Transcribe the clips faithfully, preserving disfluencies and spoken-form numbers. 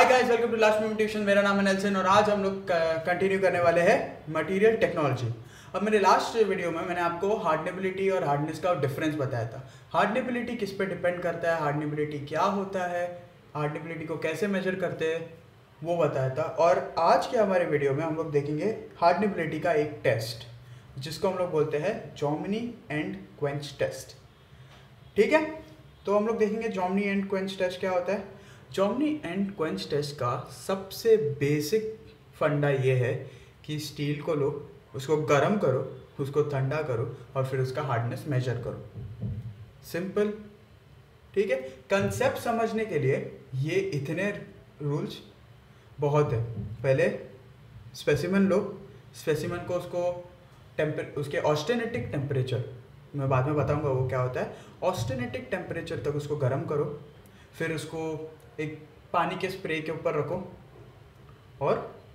Guys, welcome to last minute tuition. मेरा नाम है नेल्सन और आज हम लोग कंटिन्यू करने वाले हैं मटेरियल टेक्नोलॉजी। अब मेरे लास्ट वीडियो में मैंने आपको हार्डनेबिलिटी और हार्डनेस का डिफरेंस बताया था। हार्डनेबिलिटी किस पे डिपेंड करता है, हार्डनेबिलिटी क्या होता है, हार्डनेबिलिटी को कैसे मेजर करते हैं वो बताया था। और आज के हमारे वीडियो में हम लोग देखेंगे हार्डनेबिलिटी का एक टेस्ट जिसको हम लोग बोलते हैं जॉमनी एंड क्वेंच टेस्ट। ठीक है, तो हम लोग देखेंगे जॉमनी एंड क्वेंच टेस्ट क्या होता है। जॉमनी एंड क्वेंच टेस्ट का सबसे बेसिक फंडा ये है कि स्टील को लो, उसको गर्म करो, उसको ठंडा करो और फिर उसका हार्डनेस मेजर करो। सिंपल, ठीक है। कंसेप्ट समझने के लिए ये इतने रूल्स बहुत है। पहले स्पेसिमन लो, स्पेसिमन को उसको टेम्पर उसके ऑस्टेनेटिक टेम्परेचर, मैं बाद में बताऊंगा वो क्या होता है। ऑस्टेनेटिक टेम्परेचर तक उसको गर्म करो, फिर उसको एक पानी के स्प्रे के ऊपर रखो और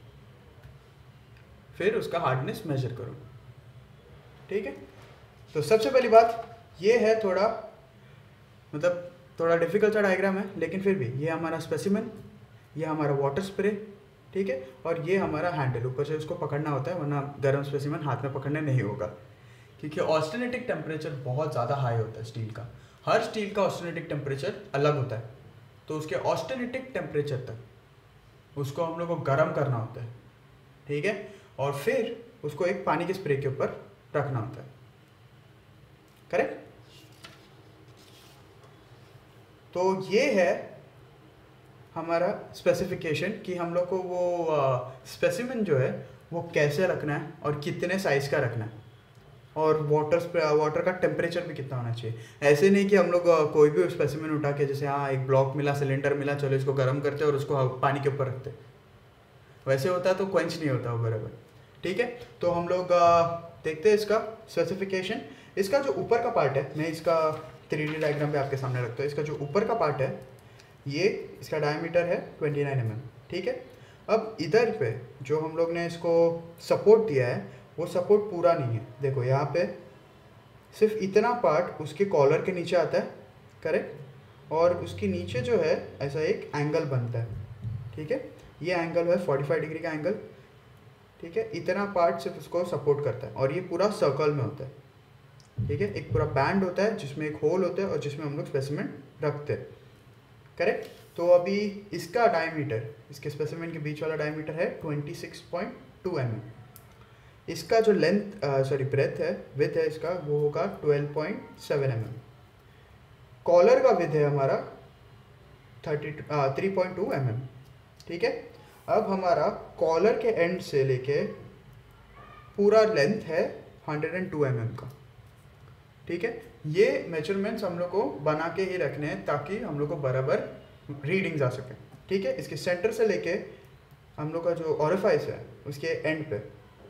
फिर उसका हार्डनेस मेजर करो। ठीक है, तो सबसे पहली बात ये है, थोड़ा मतलब थोड़ा डिफिकल्ट सा डायग्राम है, लेकिन फिर भी ये हमारा स्पेसिमन, ये हमारा वाटर स्प्रे, ठीक है, और ये हमारा हैंडल। ऊपर से उसको पकड़ना होता है वरना गर्म स्पेसिमन हाथ में पकड़ने नहीं होगा, क्योंकि ऑस्टेनेटिक टेम्परेचर बहुत ज़्यादा हाई होता है स्टील का। हर स्टील का ऑस्टेनेटिक टेम्परेचर अलग होता है, तो उसके ऑस्टेनेटिक टेम्परेचर तक उसको हम लोग को गर्म करना होता है। ठीक है, और फिर उसको एक पानी के स्प्रे के ऊपर रखना होता है। करेक्ट। तो ये है हमारा स्पेसिफिकेशन कि हम लोग को वो स्पेसिमेन जो है वो कैसे रखना है और कितने साइज का रखना है, और वाटर वाटर का टेम्परेचर भी कितना होना चाहिए। ऐसे नहीं कि हम लोग कोई भी स्पेसिमेन उठा के, जैसे हाँ एक ब्लॉक मिला, सिलेंडर मिला, चलो इसको गर्म करते और उसको पानी के ऊपर रखते, वैसे होता है तो क्वेंच नहीं होता वो बराबर। ठीक है, तो हम लोग देखते हैं इसका स्पेसिफिकेशन। इसका जो ऊपर का पार्ट है, मैं इसका थ्री डी डायग्राम पे आपके सामने रखता हूँ। इसका जो ऊपर का पार्ट है ये, इसका डायमीटर है ट्वेंटी नाइन एम एम। ठीक है, अब इधर पे जो हम लोग ने इसको सपोर्ट दिया है वो सपोर्ट पूरा नहीं है। देखो यहाँ पे सिर्फ इतना पार्ट उसके कॉलर के नीचे आता है, करेक्ट, और उसके नीचे जो है ऐसा एक एंगल बनता है। ठीक है, ये एंगल है फोर्टी फाइव डिग्री का एंगल। ठीक है, इतना पार्ट सिर्फ उसको सपोर्ट करता है और ये पूरा सर्कल में होता है। ठीक है, एक पूरा बैंड होता है जिसमें एक होल होता है और जिसमें हम लोग स्पेसिमेन रखते हैं। करेक्ट, तो अभी इसका डायमीटर, इसके स्पेसिमेन के बीच वाला डायमीटर है twenty six point two M M. इसका जो लेंथ सॉरी ब्रेथ है, विथ है इसका, वो होगा twelve point seven M M. Collar का विथ है हमारा thirty three point two M M. ठीक है, अब हमारा कॉलर के एंड से लेके पूरा लेंथ है hundred and two M M का। ठीक है, ये मेजरमेंट्स हम लोग को बना के ही रखने हैं ताकि हम लोग को बराबर रीडिंग्स आ सके। ठीक है, इसके सेंटर से लेके हम लोग का जो ऑरिफाइस है उसके एंड पे,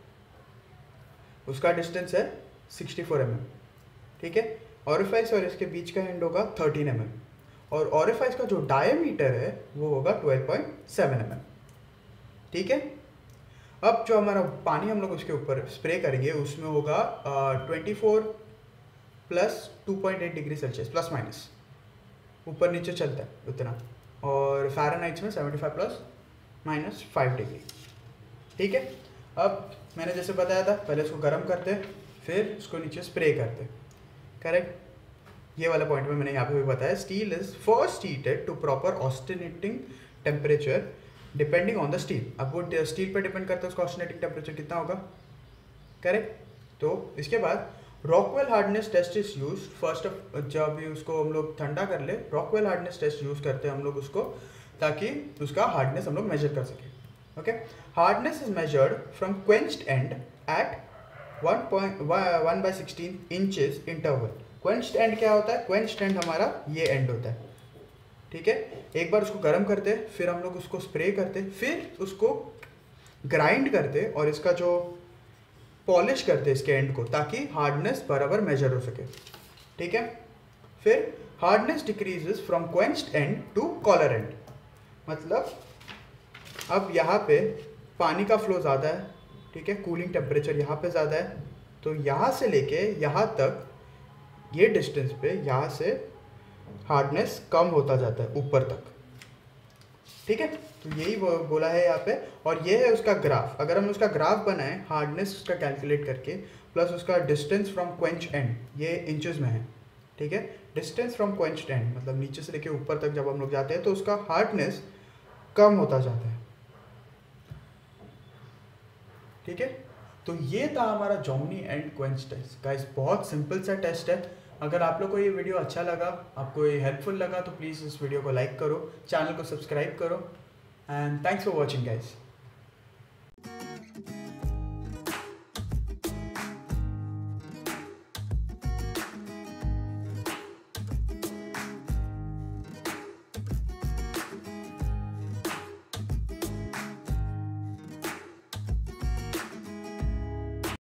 उसका डिस्टेंस है सिक्सटी फोर एम एम। ठीक है, ऑरिफाइस और इसके बीच का एंड होगा थर्टीन एम एम, और ऑरिफाइस का जो डायमीटर है वो होगा twelve point seven M M. ठीक है, अब जो हमारा पानी हम लोग उसके ऊपर स्प्रे करेंगे उसमें होगा twenty four plus two point eight degree Celsius, plus minus ऊपर नीचे चलता है उतना, और फ़ारेनहाइट्स में seventy five plus minus five degree. ठीक है, अब मैंने जैसे बताया था, पहले उसको गर्म करते, फिर उसको नीचे स्प्रे करते। करेक्ट, ये वाला पॉइंट में मैंने यहाँ पे भी बताया। Steel is first heated to proper austenitizing temperature depending on the steel. अब वो स्टील पे डिपेंड करता है उसका ऑस्टेनेटिंग टेम्परेचर कितना होगा। करेक्ट, तो इसके बाद Rockwell hardness test is use first off, जब भी उसको हम लोग ठंडा कर ले, रॉकवेल हार्डनेस टेस्ट यूज करते हैं हम लोग उसको, ताकि उसका हार्डनेस हम लोग मेजर कर सकें। Okay, hardness is measured from quenched end at one point one by sixteen inches interval. Quenched end क्या होता है? क्वेंच्ड एंड हमारा ये एंड होता है। ठीक है, एक बार उसको गर्म करते, फिर हम लोग उसको स्प्रे करते, फिर उसको ग्राइंड करते और इसका जो पॉलिश करते इसके एंड को, ताकि हार्डनेस बराबर मेजर हो सके। ठीक है, फिर hardness decreases from quenched end to collar end. मतलब अब यहाँ पे पानी का फ्लो ज़्यादा है, ठीक है, कूलिंग टेम्परेचर यहाँ पे ज़्यादा है, तो यहाँ से लेके यहाँ तक, ये डिस्टेंस पे यहाँ से हार्डनेस कम होता जाता है ऊपर तक। ठीक है, तो यही वो बोला है यहाँ पे। और ये है उसका ग्राफ। अगर हम उसका ग्राफ बनाएं हार्डनेस उसका कैलकुलेट करके, प्लस उसका डिस्टेंस फ्रॉम क्वेंच एंड, ये इंचेस में है, ठीक है। डिस्टेंस फ्रॉम क्वेंच एंड मतलब नीचे से लेके ऊपर तक जब हम लोग जाते हैं तो उसका हार्डनेस कम होता जाता है, ठीक है। तो ये था हमारा Jominy end quench test guys. बहुत सिंपल सा टेस्ट है। अगर आप लोग को ये वीडियो अच्छा लगा, आपको ये हेल्पफुल लगा, तो प्लीज़ इस वीडियो को लाइक करो, चैनल को सब्सक्राइब करो, and thanks for watching guys.